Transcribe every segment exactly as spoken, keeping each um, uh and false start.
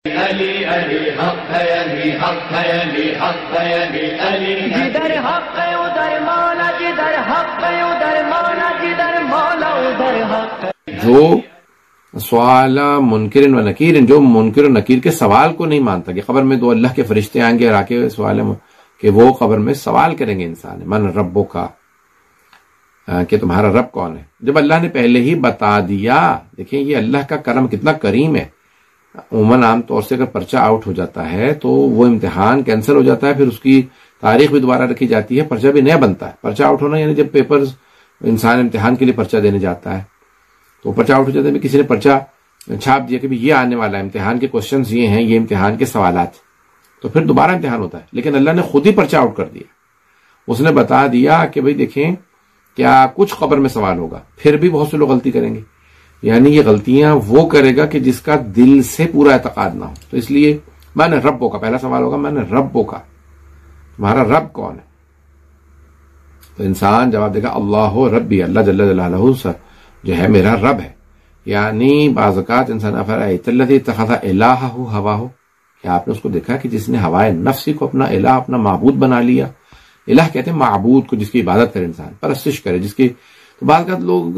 علی علی حق ہے علی حق ہے علی حق ہے علی علی جدھر حق ہے ادھر مولا جدھر حق ہے ادھر مولا جدھر مولا ادھر حق ہے. جو سوال منکر و نکیر، جو منکر و نکیر کے سوال کو نہیں مانتا کہ قبر میں دو اللہ کے فرشتے آئیں گے اور آ کے سوال کہ وہ قبر میں سوال کریں گے انسان من ربو کا، کہ تمہارا رب کون ہے. جب اللہ نے پہلے ہی بتا دیا، دیکھیں یہ اللہ کا کرم کتنا کریم ہے. عموماً عام طور سے اگر پرچہ آؤٹ ہو جاتا ہے تو وہ امتحان کینسل ہو جاتا ہے، پھر اس کی تاریخ بھی دوبارہ رکھی جاتی ہے، پرچہ بھی نیا بنتا ہے. پرچہ آؤٹ ہونا یعنی جب پیپر انسان امتحان کے لیے پرچہ دینے جاتا ہے تو پرچہ آؤٹ ہو جاتا ہے. کسی نے پرچہ چھاپ دیا کہ یہ آنے والا ہے، امتحان کے کوشچنز یہ ہیں، یہ امتحان کے سوالات، تو پھر دوبارہ امتحان ہوتا ہے. لیکن اللہ نے خود ہی پرچہ آؤٹ کر دیا. اس نے بتا دیا کہ بھئی دیکھیں کیا کچھ قبر میں سوال ہوگا. پھر بھی بہت سے لوگ غلطی کریں گے، یعنی یہ غلطیاں وہ کرے گا کہ جس کا دل سے پورا اعتقاد نہ ہو. تو اس لیے میں نے ربوں کا پہلا سوال ہوگا، میں نے ربوں کا، تمہارا رب کون ہے. تو انسان جواب دے گا اللہ ربی، اللہ جل جلالہ جو ہے میرا رب ہے. یعنی بعض اوقات انسان افرأیت الذی اتخذ الہہ ہواہ، کیا آپ نے اس کو دیکھا کہ جس نے ہوائے نفسی کو اپنا الہ، اپنا معبود بنا لیا. الہ کہتے ہیں معبود کو، جس کی عبادت کرے انسان، پرستش کرے، جس کی. تو بعض اوقات لوگ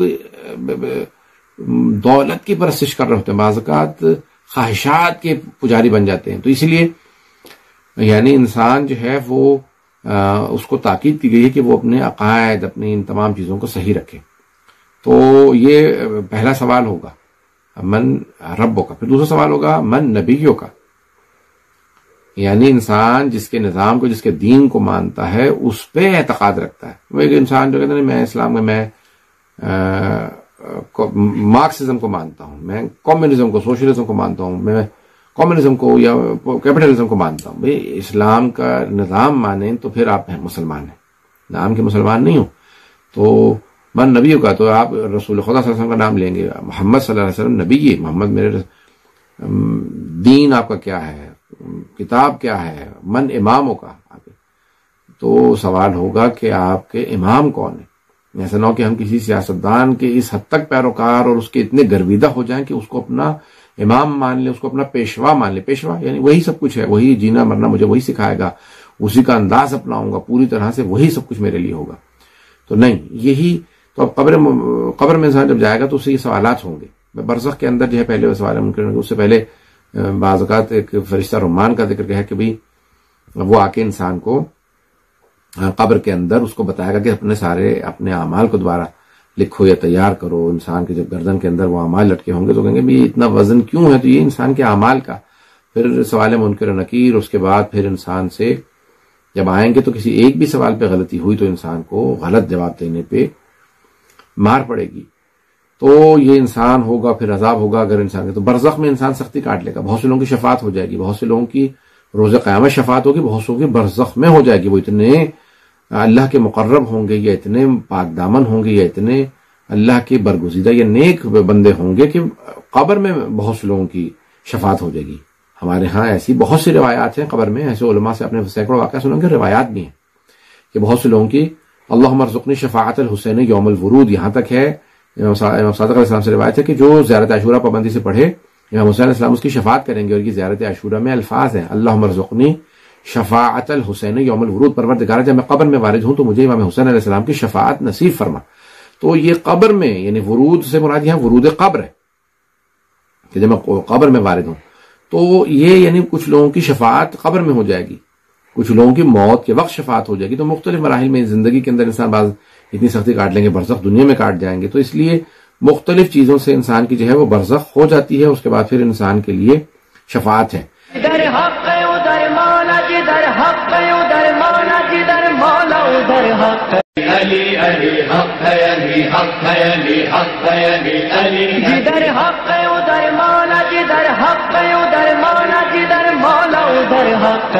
دولت کی پرستش کر رہے ہوتے ہیں، بعض اوقات خواہشات کے پجاری بن جاتے ہیں. تو اسی لیے یعنی انسان جو ہے وہ اس کو تاکید کی گئی ہے کہ وہ اپنے عقائد، اپنی ان تمام چیزوں کو صحیح رکھے. تو یہ پہلا سوال ہوگا من ربوں کا. پھر دوسرا سوال ہوگا من نبیوں کا، یعنی انسان جس کے نظام کو، جس کے دین کو مانتا ہے، اس پہ اعتقاد رکھتا ہے. وہ ایک انسان جو کہتا ہے میں اسلام میں میں مارکسزم کو مانتا ہوں، میں کمیونزم کو، سوشلزم کو مانتا ہوں، میں کمیونزم کو یا کیپٹلزم کو مانتا ہوں. بھئی اسلام کا نظام مانیں تو پھر آپ ہیں مسلمان ہیں، نام کے مسلمان نہیں ہوں. تو من نبیوں کا، تو آپ رسول خدا صلی اللہ علیہ وسلم کا نام لیں گے، محمد صلی اللہ علیہ وسلم نبی ہے، محمد میرے. دین آپ کا کیا ہے، کتاب کیا ہے، من اماموں کا. تو سوال ہوگا کہ آپ کے امام کون ہیں. ایسا نہ ہو کہ ہم کسی سیاستدان کے اس حد تک پیروکار اور اس کے اتنے گرویدہ ہو جائیں کہ اس کو اپنا امام مان لیں، اس کو اپنا پیشوا مان لیں. پیشوا یعنی وہی سب کچھ ہے، وہی جینا مرنا مجھے وہی سکھائے گا، اسی کا انداز اپناؤں گا پوری طرح سے، وہی سب کچھ میرے لیے ہوگا. تو نہیں، یہی تو اب قبر قبر میں انسان جب جائے گا تو اسے یہ سوالات ہوں گے. برزخ کے اندر جو ہے پہلے سوال ممکن ہے، اس سے پہلے بعض اوقات ایک فرشتہ رحمان کا ذکر ہے کہ بھئی وہ آ کے انسان کو قبر کے اندر اس کو بتائے گا کہ اپنے سارے اپنے اعمال کو دوبارہ لکھو یا تیار کرو. انسان کے جب گردن کے اندر وہ اعمال لٹکے ہوں گے تو کہیں گے بھی اتنا وزن کیوں ہے، تو یہ انسان کے اعمال کا. پھر سوال منکر و نکیر، اس کے بعد پھر انسان سے جب آئیں گے تو کسی ایک بھی سوال پہ غلطی ہوئی تو انسان کو غلط جواب دینے پہ مار پڑے گی. تو یہ انسان ہوگا، پھر عذاب ہوگا اگر انسان کے. تو برزخ میں انسان سختی کاٹ لے گا. بہت سے لوگوں کی شفاعت ہو جائے گی، بہت سے لوگوں کی روز قیامت شفاعت ہوگی، بہت سے لوگوں کی برزخ میں ہو جائے گی. وہ اتنے اللہ کے مقرب ہوں گے، یا اتنے پاک دامن ہوں گے، یا اتنے اللہ کے برگزیدہ یا نیک بندے ہوں گے کہ قبر میں بہت سے لوگوں کی شفاعت ہو جائے گی. ہمارے ہاں ایسی بہت سی روایات ہیں قبر میں. ایسے علماء سے اپنے سینکڑوں واقعہ سنیں گے، روایات بھی ہیں کہ بہت سے لوگوں کی اللہم ارزقنی شفاعت الحسین یوم الورود. یہاں تک ہے امام صادق علیہ السلام سے روایت ہے کہ جو زیارت عاشورہ پابندی سے پڑھے امام حسین علیہ السلام اس کی شفاعت کریں گے. اور یہ زیارت عاشورہ میں الفاظ ہیں اللہم ارزقنی شفاعت الحسین یوم الورود، پروردگار جب میں قبر میں وارد ہوں تو مجھے امام حسین علیہ السلام کی شفاعت نصیب فرما. تو یہ قبر میں یعنی ورود سے مراد یہاں ورود قبر ہے کہ جب میں قبر میں وارد ہوں تو یہ یعنی کچھ لوگوں کی شفاعت قبر میں ہو جائے گی، کچھ لوگوں کی موت کے وقت شفاعت ہو جائے گی. تو مختلف مراحل میں زندگی کے اندر انسان بعض اتنی سختی کاٹ لیں گے، برزخ دنیا میں کاٹ جائیں گے. تو اس لیے مختلف چیزوں سے انسان کی جو ہے وہ برزخ ہو جاتی ہے. اس کے بعد پھر انسان کے لیے شفاعت ہے. ادھر حق ہے ادھر مولا جدھر حق ہے ادھر مولا جدھر مولا ادھر حق ہے. علی علی حق ہے علی حق ہے علی حق ہے علی علی جدھر حق ہے ادھر مولا جدھر حق ہے ادھر مولا جدھر مولا ادھر حق ہے.